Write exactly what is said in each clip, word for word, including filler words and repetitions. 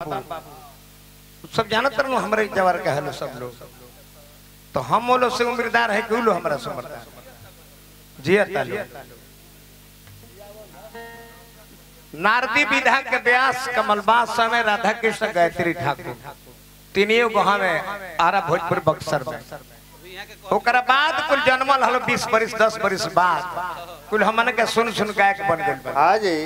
बाबू सब जानत रहनु हमरे जवार के हलो सब लोग तो हम वो लोग से उम्रदार है कि लो हमारा समर्था जिया तालो नारदी विधा के व्यास कमलबास समय राधा कृष्ण गायत्री ठाकुर तीनियों गोहा में आरा भोजपुर बक्सर में ओकरा बाद कुल जन्मल हलो बीस बरिस दस बरिस बाद कुल हमन के सुन सुन गायक बन गइल हां जी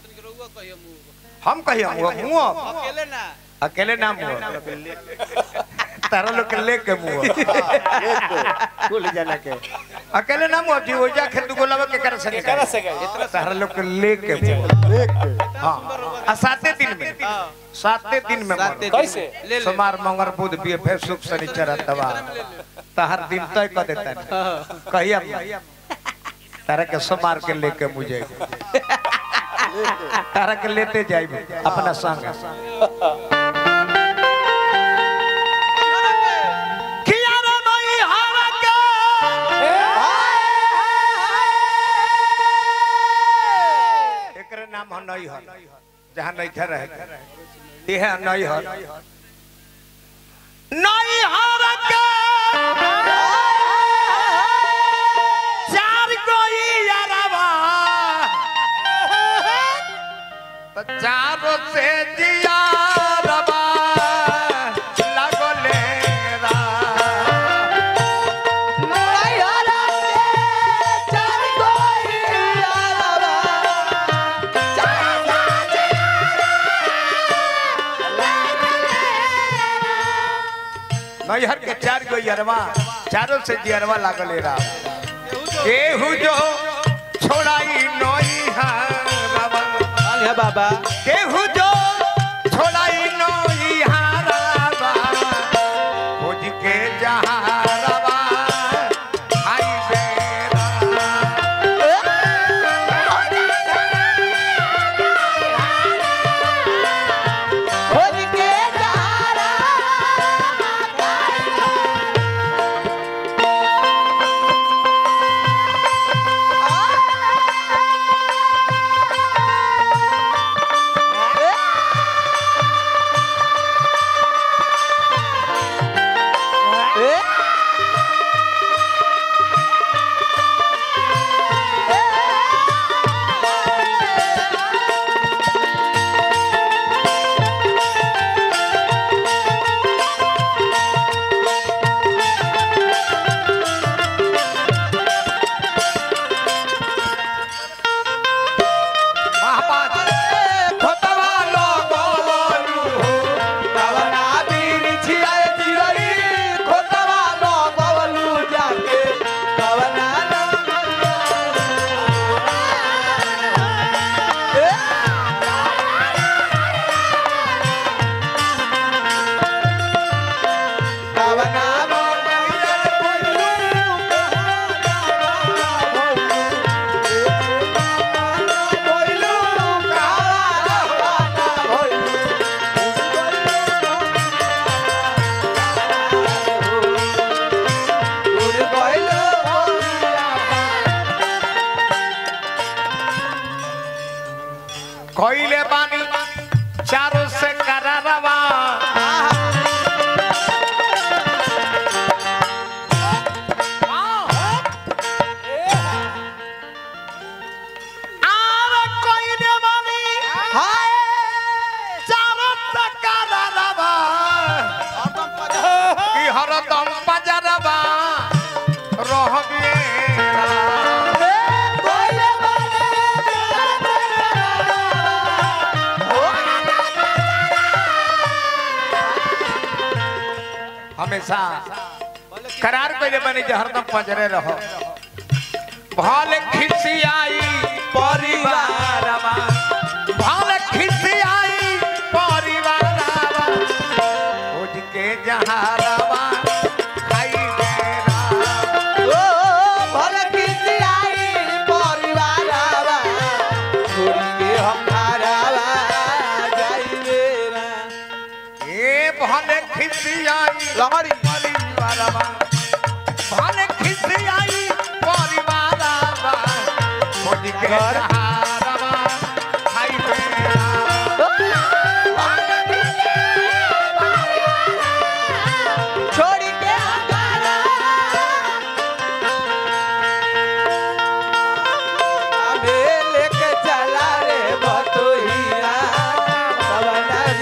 हम कहियो मुंह अकेले ना अकेले ना मुंह तारा लोग ले के मुंह कुल जना के अकेले ना मुंह जी ओजा खेत गोलावा के कर सके कर सके इतना तारा लोग ले के मुंह हां आ साते दिन में साते दिन में कैसे सोमवार मंगल बुध बीफे सुख शनिचर इतवार ताहर दिन तय कर देता कहिया तारा के सोमवार के लेके मुझे तारा के लेते जाइबे अपना संग एकरे नाम है नई हर जहां नहीं थे रहे ये है नई हर नई हर के चार कोई यारवा तो चारों से जियारवा लगो लेरा नई हर के चार कोई यारवा नैहर के चार गो यरवा चारों से जियरवा लागल रा केहू जो छोड़ाई नैहर बाबा है बाबा केहू जो छोड़ाई नैहर बाबा खोज के जहारवा आई बेरा खोज के कोइले बानी चारों से करारवा आरे कोइले बानी हाय चारों से करारवा की हरदम बजरवा रहबे हमेशा करार कइले बनी जे हरदम पंजरे रहो भले खिसियाई परिवारवा भले खिसियाई परिवारवा खोज के जहारवा खाई बेरा ओ भले खिसियाई परिवारवा खोज के हमारावा जाई बेरा ए भले खिसियाई लहरी परिवारवा भले खिसियाई परिवारवा खोज के जहारवा खाई बेरा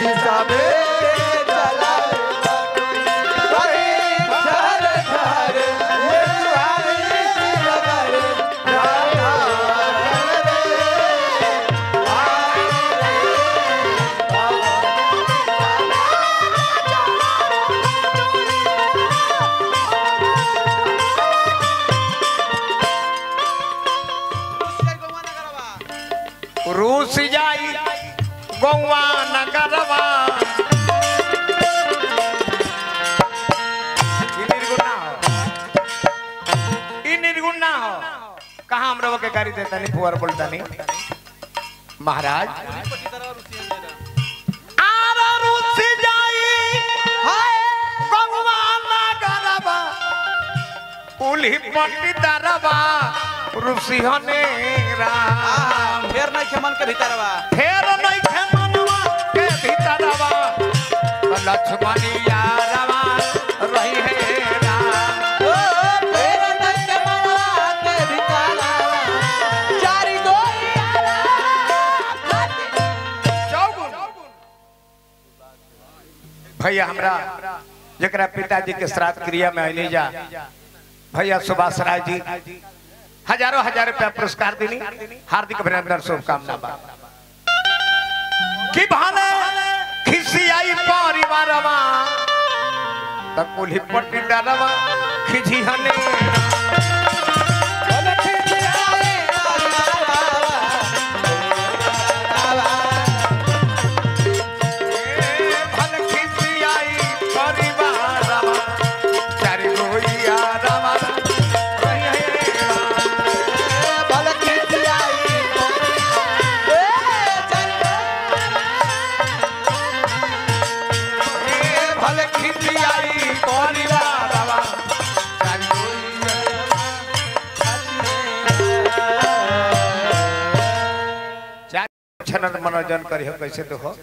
रूस जाई गौवा नगरवा निर्गुण हो निर्गुण ना हो कहाँ हम लोग के गाड़ी देता नहीं फुआर बोलता नहीं महाराज आरा रूस जाई गौवा नगरवा उली पंडितरवा रूसी होने राम फेर नहीं खेमन के भीतरवा फेर नहीं खेमनवा के भीतरवा लक्ष्मणिया रवा रही है राम ओ फेर नहीं खेमनवा के भीतरवा चारी गोइया चौगुन भैया हमरा जकरा पिताजी के श्राद्ध क्रिया में आइले जा भैया सुभाष राय जी हजारों हजार रुपया पुरस्कार दिनी हार्दिक अभिनंदन शुभकामना बा कि भाले खिसियाई परिवारवा त कुली पट्टी डरवा खिजी हने भले खिसियाई परिवारवा ए भले खिसियाई परिवारवा चारि गोइया रवा मनोरंजन करियो कैसे तो हो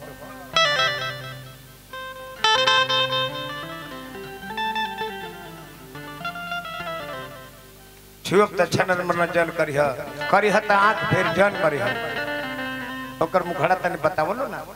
छुप त छन मनोरंजन करियो करियो त आंख फेर जन करियो ओकर मुखड़ा तने बतावलो ना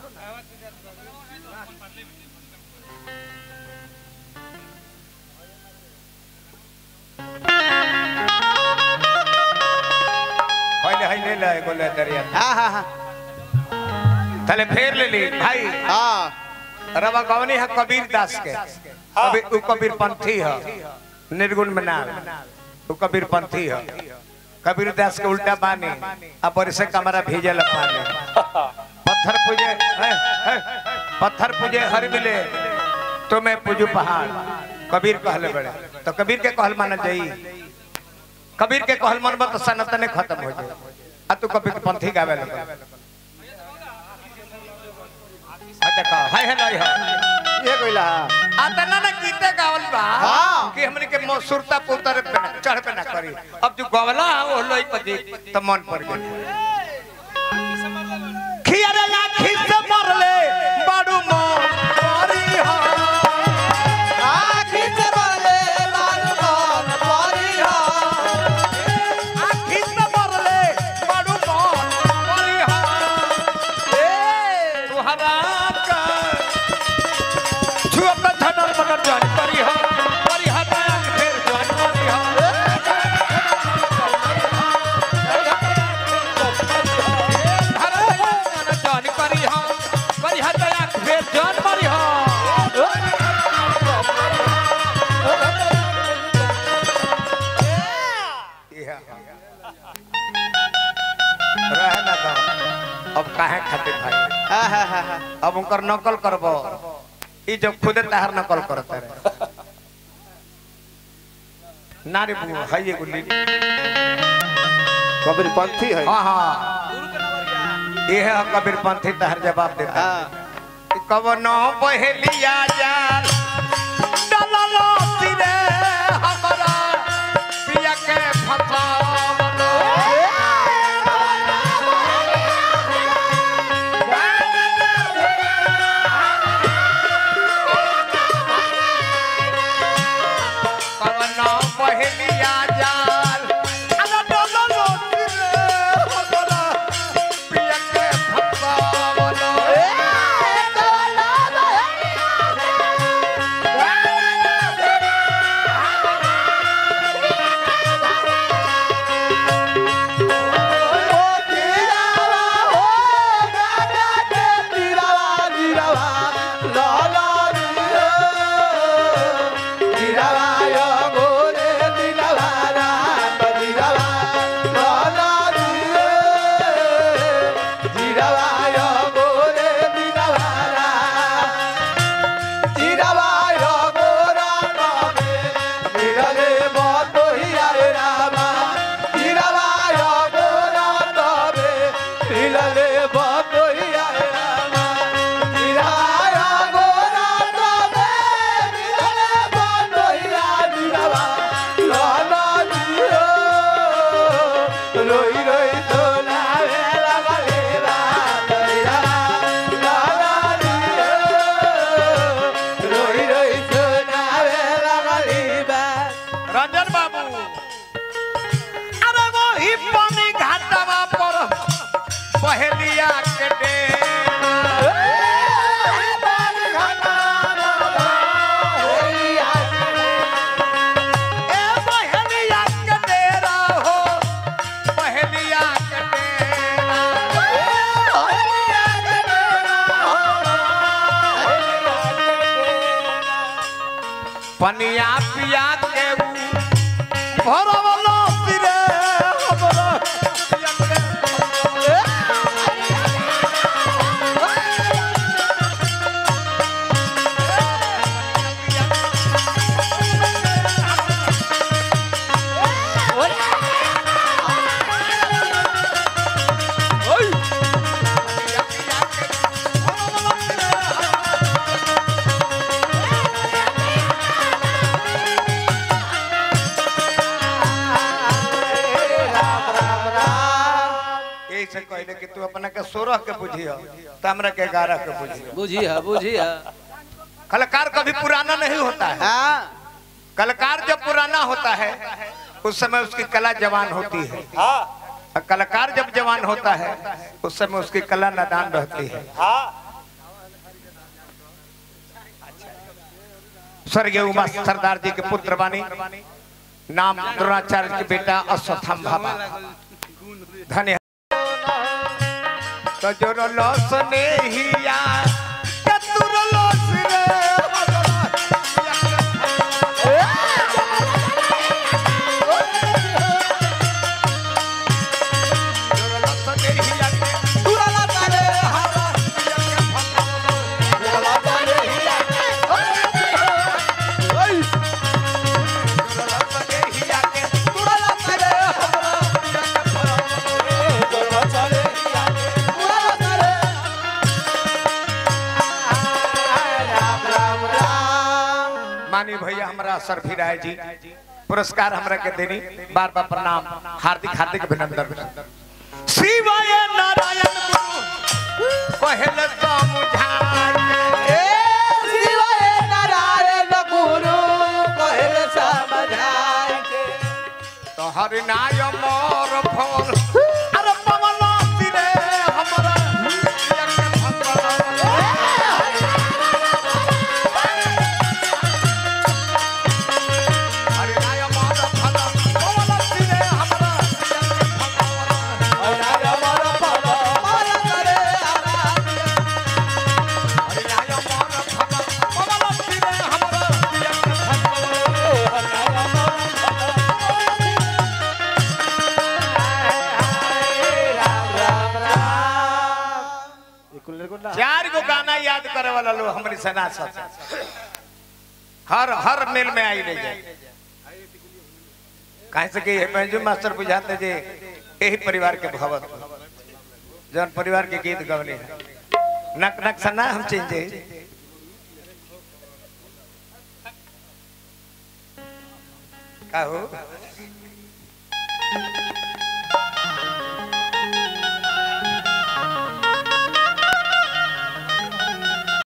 होइले होइले ले गोले दरिया हां हां हां तले फेर ले ली भाई हां रवा गवनी है कबीर दास के कबीर उ कबीर पंथी है निर्गुण में नाम उ कबीर पंथी है कबीर दास के उल्टा बानी अब बरसे कमरा भेजल पानी पत्थर पूजे है, है, पत्थर पूजे हर मिले तो मैं पूजू पहाड़ कबीर कहले बड़े तो कबीर के कहल माना जाई कबीर के कहल मन तो सनातन खत्म हो जाए आ तू कबीर के पंथी गावे लगा देखा हाय है नहीं है ये कोइला आतना ना गीते गावल बा हां कि हमने के सुरता पुतर पे ना चढ़ पे ना करी अब जो गवला ओ लई पर देख त मन पड़ गई खियारे आखी से मरले बाडू मोर परी हो आखी से मरले बाडू मोर परी हो आखी से मरले बाडू मोर परी हो ए तुहरा का छुआ पे धनल मनर जान परी हो परी हटा फिर जान परी हो अब काहे खाते भाई अब उनकर नकल करबो ई जब खुदे तहर नकल करते रहे नारे बुआ है ये गुल्ली कबीर पंथी है हां हां ये है कबीर पंथी तहर जवाब देता है कवनो बहेलिया जान डललो सिरे हमरा पिया के फसावलो कवनो बहेलिया जान अरे डललो सिरे हमरा पिया के फसावलो लाला रे दिलवाय गोरे दिलवारा दिलवा लाला रे दिलवाय गोरे दिलवारा दिलवाय गोरा नामे मिलले बतोहिया रामा दिलवाय गोरा नामे मिलले बतोहिया रामा दिलवाय गोरा नामे मिलले बतोहिया दिलवा लाला दियो रोई रोई तो लावे लगले रात दिलवा लाला दियो रोई रोई तो लावे लगली बा रंजन बाबू अरे वो ही पानी घाटवा पर पहलिया के डेरा ए पहलिया के डेरा हो पहलिया के डेरा पनिया पिया के भरवलो तिरे हमरा से कहले कि तू अपना के सोलह के बुझियो त हमरा के ग्यारह के बुझियो बुझिया बुझिया कलाकार कभी पुराना नहीं होता है। हाँ कलाकार जब पुराना होता है उस समय उसकी कला जवान होती है। हाँ और कलाकार जब जवान होता है उस समय उसकी कला नादान रहती है। हाँ स्वर्गीय उमा सरदार जी के पुत्र बानी नाम द्रोणाचार्य के बेटा अश्वत्थामा बाबा धन्य तो जो लोस ने हिया कतुर लोस रे मानी भैया हमारा सर फिराय जी पुरस्कार हमरा के देनी बार बार प्रणाम हार्दिक हार्दिक अभिनंदन। शिवाय नारायण गुरु कहल समझाए शिवाय नारायण गुरु कहल समझाए तो हरि नाय मोर फल अरे पवन तिरे हमरा चार गो गाना याद करे वाला लोग हमारी सेना सब हर हर मेल में आई ले जाए कहे से कि मंजू मास्टर बुझाते जे यही परिवार के भवत जन परिवार के गीत गवले है नक नक सना हम चेंजे का हो